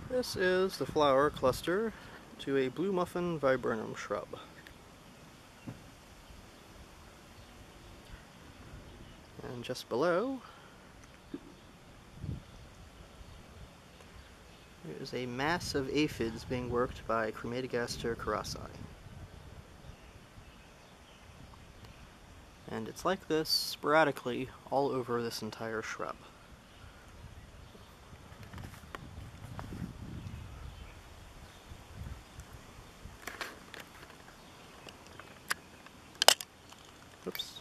This is the flower cluster to a blue muffin viburnum shrub. And just below there is a mass of aphids being worked by Crematogaster cerasi. And it's like this sporadically all over this entire shrub. Oops.